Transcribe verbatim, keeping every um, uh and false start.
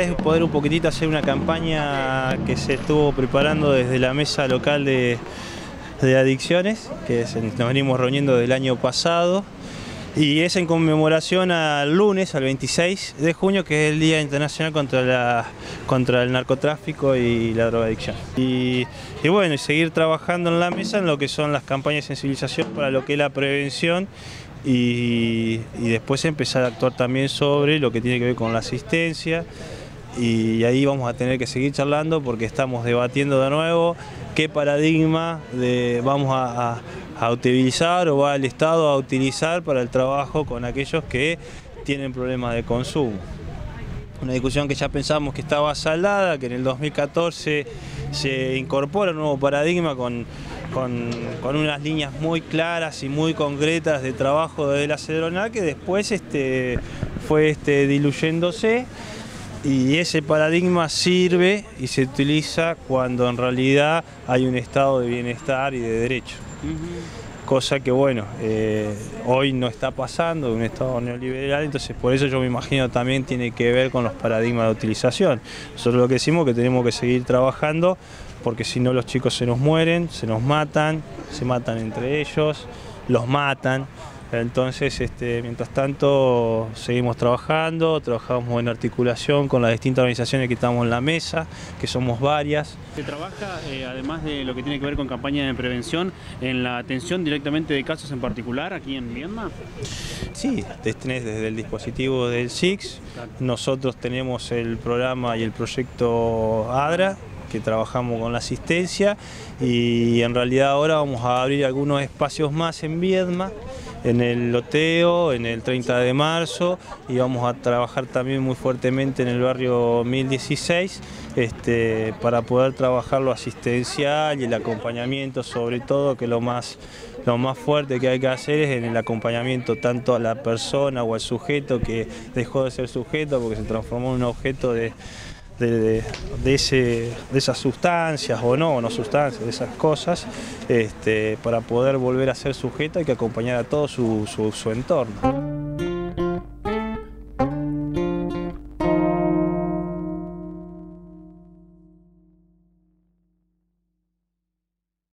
es poder un poquitito hacer una campaña que se estuvo preparando desde la mesa local de, de adicciones, que es, nos venimos reuniendo del año pasado, y es en conmemoración al lunes, al veintiséis de junio, que es el Día Internacional contra, la, contra el Narcotráfico y la Drogadicción. Y, y bueno, y seguir trabajando en la mesa en lo que son las campañas de sensibilización para lo que es la prevención y, y después empezar a actuar también sobre lo que tiene que ver con la asistencia. Y ahí vamos a tener que seguir charlando porque estamos debatiendo de nuevo qué paradigma de, vamos a, a, a utilizar o va el Estado a utilizar para el trabajo con aquellos que tienen problemas de consumo. Una discusión que ya pensamos que estaba saldada, que en el dos mil catorce se incorpora un nuevo paradigma con, con, con unas líneas muy claras y muy concretas de trabajo de la Cedronal, que después este, fue este, diluyéndose. Y ese paradigma sirve y se utiliza cuando en realidad hay un estado de bienestar y de derecho. Uh-huh. Cosa que bueno, eh, hoy no está pasando, un estado neoliberal, entonces por eso yo me imagino también tiene que ver con los paradigmas de utilización. Nosotros lo que decimos es que tenemos que seguir trabajando porque si no los chicos se nos mueren, se nos matan, se matan entre ellos, los matan. Entonces, este, mientras tanto, seguimos trabajando, trabajamos en articulación con las distintas organizaciones que estamos en la mesa, que somos varias. ¿Se trabaja, eh, además de lo que tiene que ver con campañas de prevención, en la atención directamente de casos en particular aquí en Viedma? Sí, tenés desde el dispositivo del S I C, nosotros tenemos el programa y el proyecto ADRA, que trabajamos con la asistencia, y en realidad ahora vamos a abrir algunos espacios más en Viedma, en el loteo, en el treinta de marzo, y vamos a trabajar también muy fuertemente en el barrio mil dieciséis este, para poder trabajar lo asistencial y el acompañamiento, sobre todo, que lo más, lo más fuerte que hay que hacer es en el acompañamiento tanto a la persona o al sujeto que dejó de ser sujeto porque se transformó en un objeto de De, de, de, ese, de esas sustancias o no, o no sustancias, de esas cosas, este, para poder volver a ser sujeto hay que acompañar a todo su, su, su entorno.